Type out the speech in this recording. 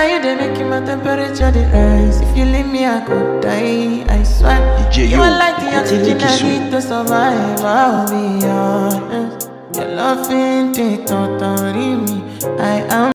you they making my temperature the rise. If you leave me, I could die. I swear. You are like the oxygen I need to survive. I'll be honest. Your love ain't it totally me. I am.